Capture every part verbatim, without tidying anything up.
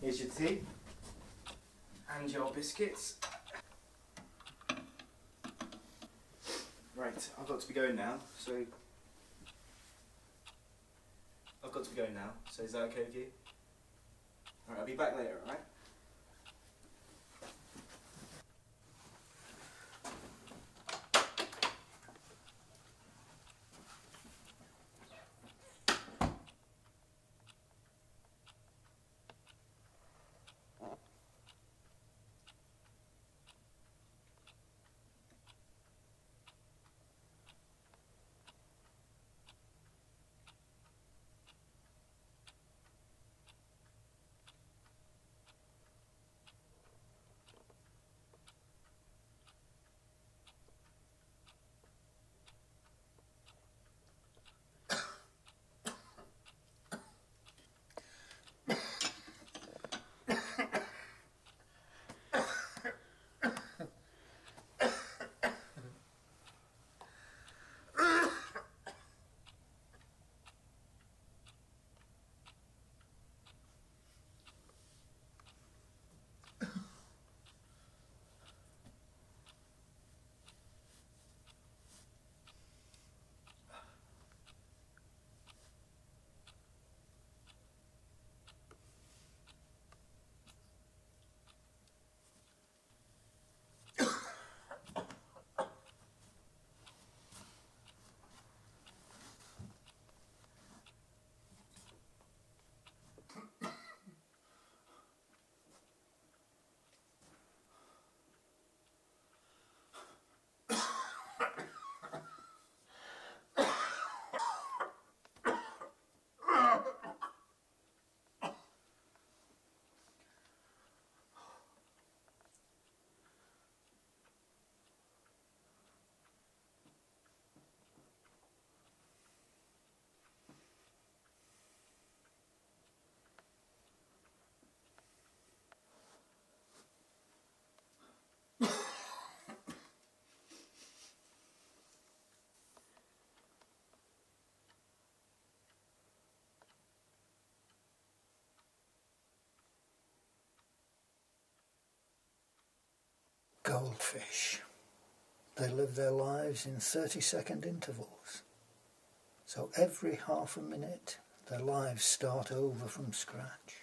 Here's your tea and your biscuits. Right, I've got to be going now, so I've got to be going now, so is that okay with you? Alright, I'll be back later, alright? Goldfish. They live their lives in thirty second intervals. So every half a minute their lives start over from scratch.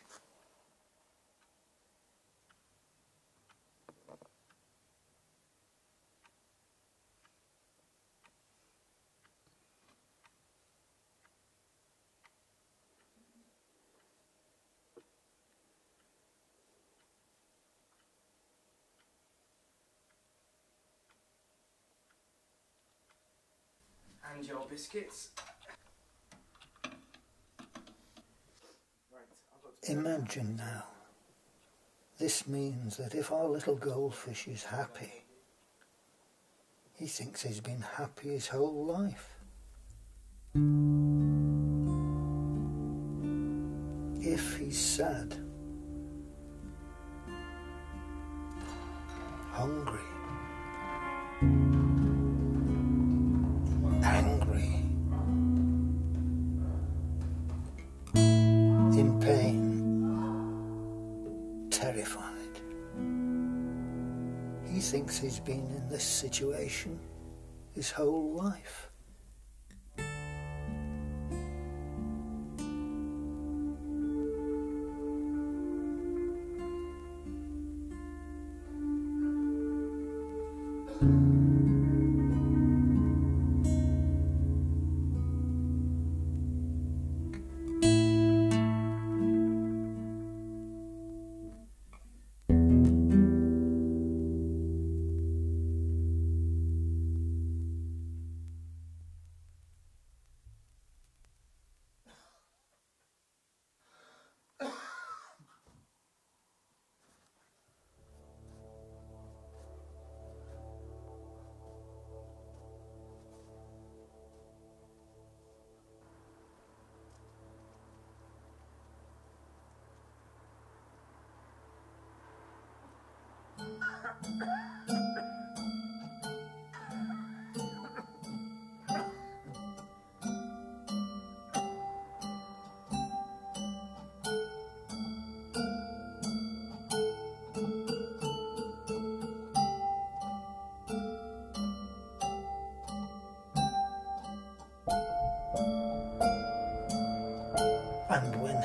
And your biscuits. Imagine now, this means that if our little goldfish is happy, he thinks he's been happy his whole life. If he's sad, hungry, angry, in pain, terrified, he thinks he's been in this situation his whole life.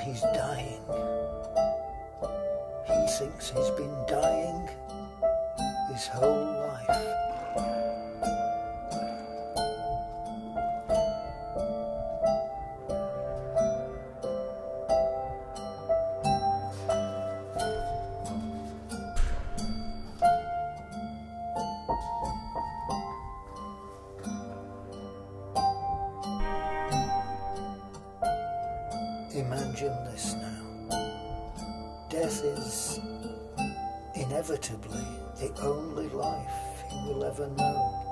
he's dying. He thinks he's been dying his whole life. Imagine this now. Death is inevitably the only life he will ever know.